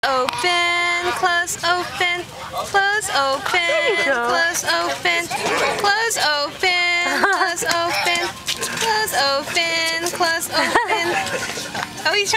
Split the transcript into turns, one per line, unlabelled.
open, close, open, close, open, close, open, close, open, close, open, close, open, close, open. Oh, he's trying